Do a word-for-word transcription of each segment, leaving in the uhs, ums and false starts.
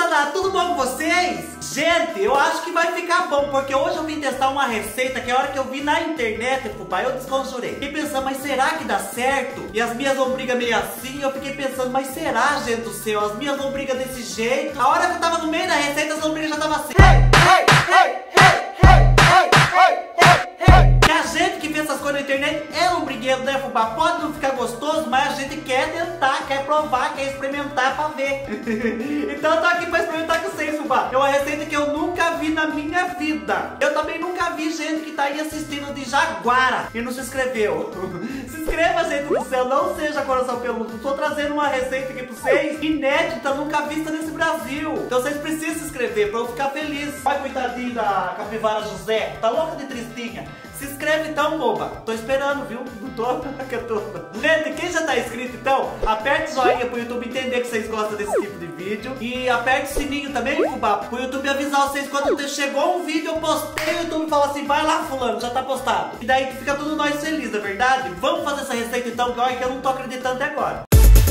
moçada, tudo bom com vocês? Gente, eu acho que vai ficar bom, porque hoje eu vim testar uma receita que a hora que eu vi na internet, fubá, eu desconjurei. Fiquei pensando, mas será que dá certo? E as minhas lombrigas meio assim, eu fiquei pensando, mas será, gente do céu? As minhas lombrigas desse jeito? A hora que eu tava no meio da receita, as lombrigas já estavam assim. Hey, hey, hey, hey, hey, hey, hey, hey, hey. Que a gente que vê essas coisas na internet é lombrigueiro, né, fubá? Pode não ficar gostoso, mas a gente quer tentar, quer provar, quer experimentar pra ver. Então eu tô aqui pra experimentar com vocês, fubá. É uma receita que eu nunca vi na minha vida. Eu também nunca vi gente que tá aí assistindo de Jaguara e não se inscreveu. Se inscreva, gente do céu, não seja coração peludo. Tô trazendo uma receita aqui pra vocês, inédita, nunca vista nesse Brasil. Então vocês precisam se inscrever pra eu ficar feliz. Vai, coitadinho da capivara José, tá louca de tristinha. Se inscreve então, boba. Tô esperando, viu? Não tô, que eu tô. Gente, quem já tá inscrito então, aperte o joinha pro YouTube entender que vocês gostam desse tipo de vídeo. E aperte o sininho também, fubá, pro YouTube avisar vocês quando chegou um vídeo, eu postei, o YouTube fala assim, vai lá fulano, já tá postado. E daí fica tudo nós felizes, é verdade? Vamos fazer essa receita então, que olha que eu não tô acreditando até agora.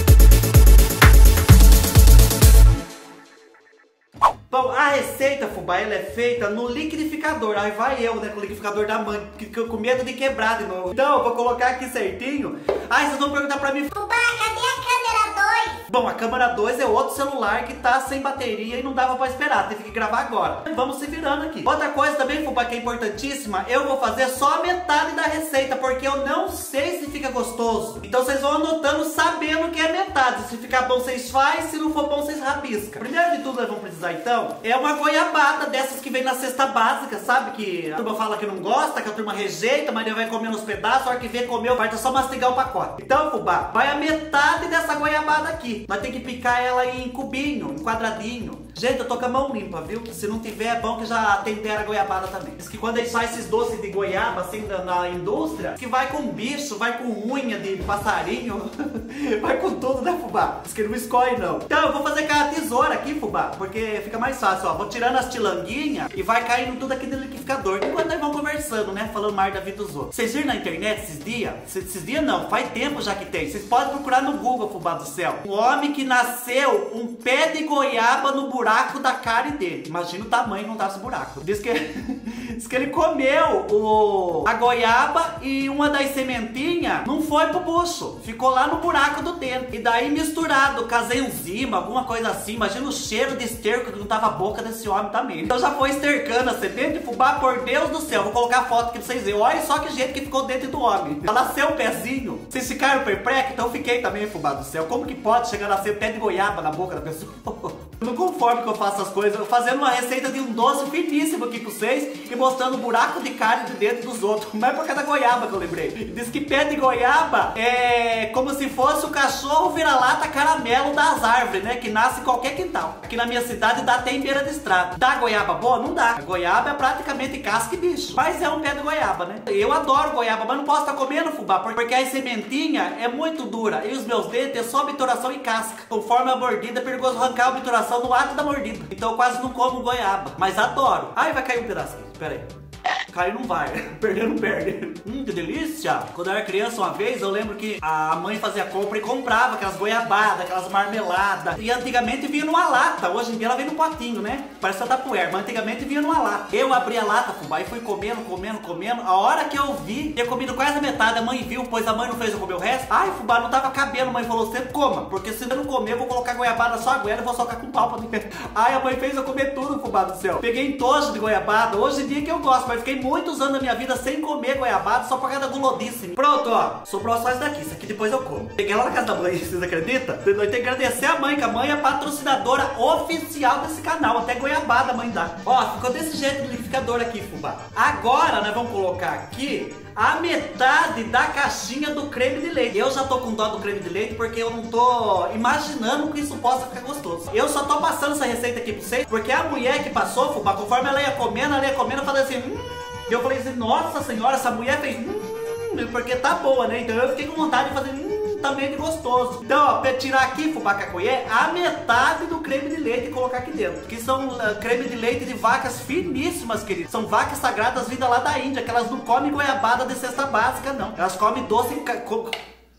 Bom, a receita, fubá, ela é feita no liquidificador. Aí vai eu, né, com o liquidificador da mãe, que, que, com medo de quebrar de novo. Então, eu vou colocar aqui certinho. Aí vocês vão perguntar pra mim, fubá, cadê a câmera dois? Bom, a câmera dois é outro celular que tá sem bateria e não dava pra esperar, teve que gravar agora. Vamos se virando aqui. Outra coisa também, fubá, que é importantíssima, eu vou fazer só a metade da receita, porque eu não sei se fica gostoso. Então vocês vão anotando sabendo que é metade. Se ficar bom, vocês fazem, se não for bom, vocês rabiscam. Primeiro de tudo, nós vamos precisar então é uma goiabada dessas que vem na cesta básica, sabe? Que a turma fala que não gosta, que a turma rejeita, mas ele vai comer nos pedaços, a hora que vê, comeu, vai só mastigar o pacote. Então, fubá, vai a metade dessa goiabada aqui. Nós temos que picar ela em cubinho, em quadradinho. Gente, eu tô com a mão limpa, viu? Se não tiver, é bom que já tempera a goiabada também. Diz que quando eles fazem esses doces de goiaba, assim, na, na indústria, que vai com bicho, vai com unha de passarinho, vai com tudo, né, fubá? Diz que não escolhe, não. Então, eu vou fazer com a tesoura aqui, fubá, porque fica mais fácil, ó. Vou tirando as tilanguinhas e vai caindo tudo aqui no liquidificador. Enquanto nós vamos conversando, né, falando mais da vida dos outros. Vocês viram na internet esses dias? Esses dias não, faz tempo já que tem. Vocês podem procurar no Google, fubá do céu. Um homem que nasceu um pé de goiaba no buraco da carne dele. Imagina o tamanho que não tá esse buraco. Diz que, diz que ele comeu o, a goiaba e uma das sementinhas não foi pro bucho. Ficou lá no buraco do dente. E daí misturado com as enzimas, alguma coisa assim. Imagina o cheiro de esterco que não tava a boca desse homem também. Então já foi estercando a semente, fubá, por Deus do céu. Vou colocar a foto aqui pra vocês verem. Olha só que jeito que ficou dentro do homem. Ela nasceu o pezinho. Vocês ficaram perplexos? Então eu fiquei também, fubá do céu. Como que pode chegar a nascer pé de goiaba na boca da pessoa? Eu não conformo que eu faço as coisas, eu fazendo uma receita de um doce finíssimo aqui com vocês e mostrando o buraco de carne de dentro dos outros. Não é por causa da goiaba que eu lembrei. Diz que pé de goiaba é como se fosse o cachorro vira-lata caramelo das árvores, né? Que nasce em qualquer quintal. Aqui na minha cidade dá até em beira de estrada. Dá goiaba boa? Não dá. A goiaba é praticamente casca e bicho. Mas é um pé de goiaba, né? Eu adoro goiaba, mas não posso estar comendo, fubá, porque a sementinha é muito dura. E os meus dentes é só obturação e casca. Conforme a mordida, é perigoso arrancar a obturação no ato da mordida. Então eu quase não como goiaba, mas adoro. Ai, vai cair um pedaço aqui, pera aí. Cair não vai, perder não perde. Hum, que delícia. Quando eu era criança uma vez, eu lembro que a mãe fazia compra e comprava aquelas goiabadas, aquelas marmeladas. E antigamente vinha numa lata, hoje em dia ela vem no potinho, né? Parece tapuér, mas antigamente vinha numa lata. Eu abri a lata, fubá, e fui comendo, comendo, comendo. A hora que eu vi, tinha comido quase a metade, a mãe viu, pois a mãe não fez eu comer o resto. Ai, fubá, não tava cabendo, a mãe falou, você coma, porque se eu não comer, eu vou colocar goiabada só a goiaba e vou socar com pau pra mim. Ai, a mãe fez eu comer tudo, fubá do céu. Peguei entojo de goiabada, hoje em dia que eu gosto, mas fiquei muitos anos da minha vida sem comer goiabada só por causa da gulodice. Pronto, ó. Sobrou só isso daqui. Isso aqui depois eu como. Peguei lá na casa da mãe, vocês acreditam? Eu tenho que agradecer a mãe, que a mãe é patrocinadora oficial desse canal. Até goiabada a mãe dá. Ó, ficou desse jeito no liquidificador aqui, fubá. Agora nós vamos colocar aqui a metade da caixinha do creme de leite. Eu já tô com dó do creme de leite porque eu não tô imaginando que isso possa ficar gostoso. Eu só tô passando essa receita aqui pra vocês porque a mulher que passou, fubá, conforme ela ia comendo, ela ia comendo, eu falei assim, hum. Eu falei assim, nossa senhora, essa mulher fez hum, porque tá boa, né? Então eu fiquei com vontade de fazer hum, também de gostoso. Então, ó, pra tirar aqui, fubá, com a colher, a metade do creme de leite e colocar aqui dentro. Que são uh, creme de leite de vacas finíssimas, querido. São vacas sagradas vindas lá da Índia, que elas não comem goiabada de cesta básica, não. Elas comem doce em...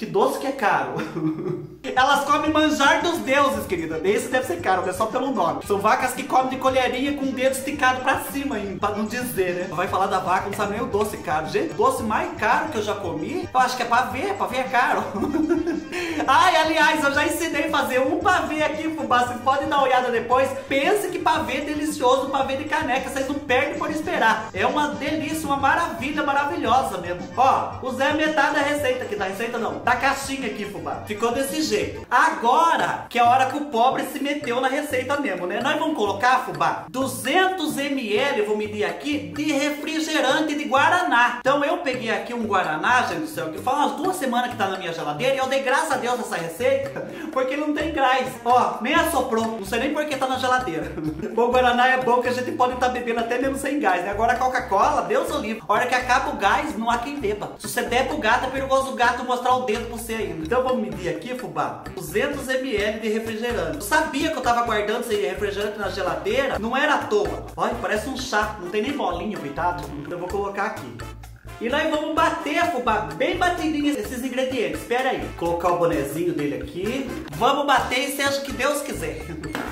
Que doce que é caro. Elas comem manjar dos deuses, querida. Esse deve ser caro, é só pelo nome. São vacas que comem de colherinha com o dedo esticado pra cima ainda, pra não dizer, né? Vai falar da vaca, não sabe nem o doce caro. Gente, o doce mais caro que eu já comi, eu acho que é pavê. Pavê é caro. Ai, aliás, eu já ensinei a fazer um pavê aqui, fubá. Vocês podem dar uma olhada depois. Pense que pavê delicioso, pavê de caneca. Vocês não perdem por esperar. É uma delícia, uma maravilha, maravilhosa mesmo. Ó, usei metade da receita aqui. Da receita não, da caixinha aqui, fubá. Ficou desse jeito. Agora, que é a hora que o pobre se meteu na receita mesmo, né? Nós vamos colocar, fubá, duzentos mililitros, vou medir aqui, de refrigerante de Guaraná. Então eu peguei aqui um Guaraná, gente do céu, que faz umas duas semanas que tá na minha geladeira, e eu dei graças a Deus essa receita, porque ele não tem gás. Ó, nem assoprou, não sei nem por que tá na geladeira. O Guaraná é bom que a gente pode estar tá bebendo até mesmo sem gás, né? Agora a Coca-Cola, Deus o livre. A hora que acaba o gás, não há quem beba. Se você der pro gato, é perigoso o gato mostrar o dedo pra você ainda. Então vamos medir aqui, fubá, duzentos mililitros de refrigerante. Eu sabia que eu tava guardando esse refrigerante na geladeira, não era à toa. Olha, parece um chá, não tem nem bolinha, coitado. Então eu vou colocar aqui. E nós vamos bater, fubá, bem batidinho esses ingredientes. Espera aí. Colocar o bonezinho dele aqui. Vamos bater e seja o que Deus quiser.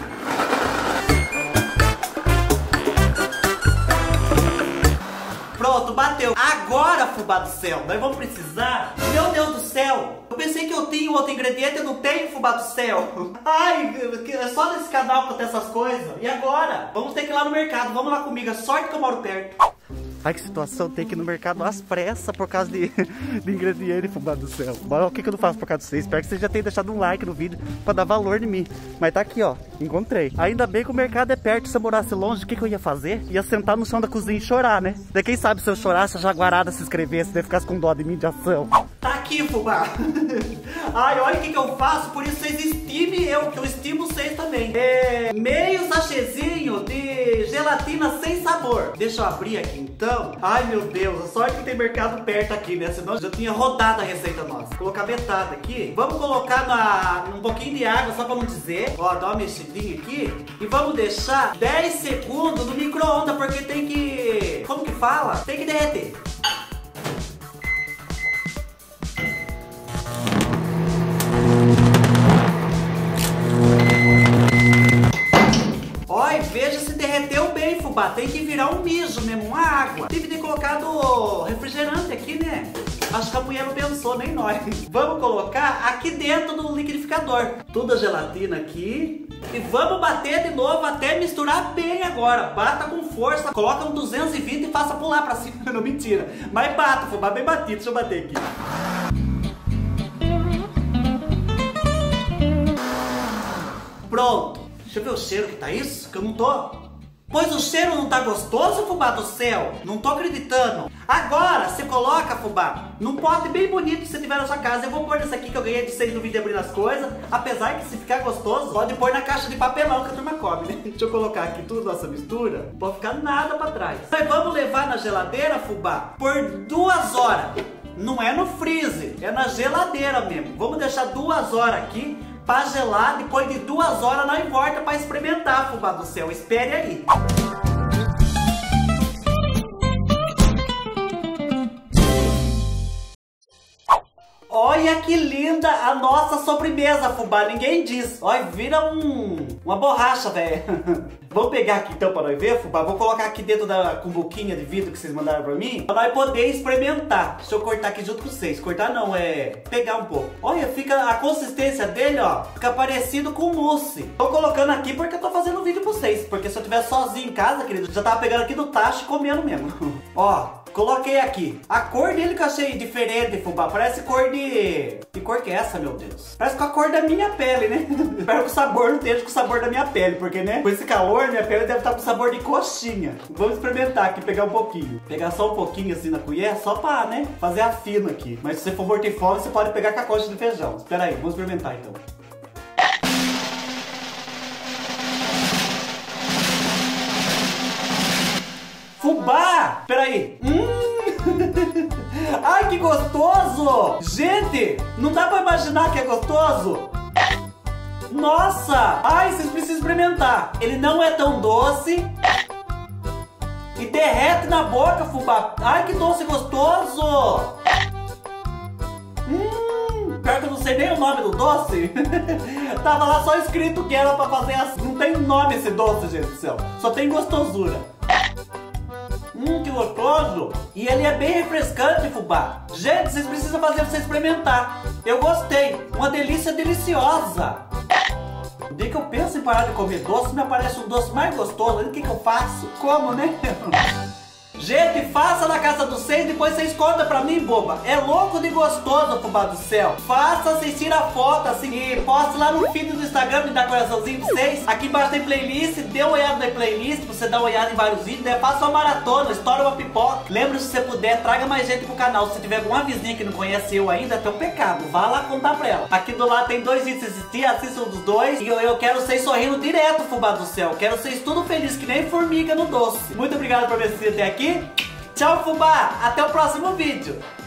Pronto, bateu. Agora, fubá do céu, nós vamos precisar... Meu Deus do céu! Eu pensei que eu tinha outro ingrediente, eu não tenho, fubá do céu. Ai, é só nesse canal que eu tenho essas coisas. E agora? Vamos ter que ir lá no mercado. Vamos lá comigo, é sorte que eu moro perto. Ai, que situação, tem que ir no mercado às pressas por causa de, de ingrediente, fubá do céu. Mas o que, que eu não faço por causa de vocês? Espero que vocês já tenham deixado um like no vídeo pra dar valor em mim. Mas tá aqui, ó, encontrei. Ainda bem que o mercado é perto, se eu morasse longe, o que, que eu ia fazer? Ia sentar no chão da cozinha e chorar, né? Daí quem sabe se eu chorasse, a Jaguarada se inscrevesse, daí ficasse com dó de mim de ação. Tá aqui, fubá. Ai, olha o que, que eu faço, por isso vocês estimem eu, que eu estimo vocês também. É meio sachêzinho de gelatina sem sabor. Deixa eu abrir aqui então. Ai, meu Deus, a sorte que tem mercado perto aqui, né? Senão já tinha rodado a receita nossa. Vou colocar metade aqui. Vamos colocar na, um pouquinho de água, só pra não dizer. Ó, dá uma mexidinha aqui. E vamos deixar dez segundos no micro-ondas, porque tem que... Como que fala? Tem que derreter. Olha, veja se derreteu bem, fubá. Tem que virar um mijo mesmo, uma água. Tive de colocar do refrigerante aqui, né? Acho que a mulher não pensou, nem nós. Vamos colocar aqui dentro do liquidificador. Toda a gelatina aqui. E vamos bater de novo até misturar bem agora. Bata com força. Coloca um duzentos e vinte e faça pular pra cima. Não, mentira. Mas bata, fubá, bem batido. Deixa eu bater aqui. Pronto. Deixa eu ver o cheiro que tá isso, que eu não tô... Pois o cheiro não tá gostoso, fubá do céu? Não tô acreditando. Agora, você coloca, fubá, num pote bem bonito que você tiver na sua casa. Eu vou pôr nesse aqui que eu ganhei de vocês no vídeo abrindo as coisas. Apesar que se ficar gostoso, pode pôr na caixa de papelão que a turma come, né? Deixa eu colocar aqui tudo nossa mistura. Não pode ficar nada pra trás. Mas vamos levar na geladeira, fubá, por duas horas. Não é no freezer, é na geladeira mesmo. Vamos deixar duas horas aqui pra gelar, depois de duas horas nós volta pra experimentar, fubá do céu. Espere aí. Olha que linda a nossa sobremesa, fubá. Ninguém diz. Olha, vira um, uma borracha, velho. Vamos pegar aqui então pra nós ver, fubá. Vou colocar aqui dentro da cumbuquinha de vidro que vocês mandaram pra mim, pra nós poder experimentar. Deixa eu cortar aqui junto com vocês. Cortar não, é pegar um pouco. Olha, fica a consistência dele, ó. Fica parecido com mousse. Tô colocando aqui porque eu tô fazendo um vídeo pra vocês. Porque se eu tivesse sozinho em casa, querido, já tava pegando aqui do tacho e comendo mesmo. Ó. Coloquei aqui. A cor dele que eu achei diferente, fubá. Parece cor de... Que cor que é essa, meu Deus? Parece com a cor da minha pele, né? Espero que o sabor não esteja com o sabor da minha pele. Porque, né? Com esse calor, minha pele deve estar com sabor de coxinha. Vamos experimentar aqui, pegar um pouquinho. Pegar só um pouquinho assim na colher, só pra, né? Fazer a fina aqui. Mas se você for morrer fome, você pode pegar com a coxa de feijão. Espera aí, vamos experimentar então. Fubá! Peraí. Hum! Ai, que gostoso! Gente, não dá pra imaginar que é gostoso? Nossa! Ai, vocês precisam experimentar. Ele não é tão doce. E derrete na boca, fubá. Ai, que doce gostoso! Hum! Pior que eu não sei nem o nome do doce. Tava lá só escrito que era pra fazer assim. Não tem nome esse doce, gente do céu. Só tem gostosura. Hum, que gostoso. E ele é bem refrescante, fubá. Gente, vocês precisam fazer pra você experimentar. Eu gostei. Uma delícia deliciosa. O dia que eu penso em parar de comer doce, me aparece um doce mais gostoso. O que que eu faço? Como, né? Gente, faça na casa dos seis, depois vocês contam pra mim, boba. É louco de gostoso, fubá do céu. Faça, vocês tiram a foto assim e poste lá no feed do Instagram, me dá coraçãozinho de seis. Aqui embaixo tem playlist, dê uma olhada na playlist, pra você dar uma olhada em vários vídeos, né? Faça uma maratona, estoura uma pipoca. Lembre-se, se você puder, traga mais gente pro canal. Se tiver alguma vizinha que não conhece eu ainda, tem um pecado. Vá lá contar pra ela. Aqui do lado tem dois vídeos pra assistir, assistam dos dois. E eu, eu quero vocês sorrindo direto, fubá do céu. Quero vocês tudo feliz, que nem formiga no doce. Muito obrigado por me assistir até aqui. Tchau, fubá! Até o próximo vídeo!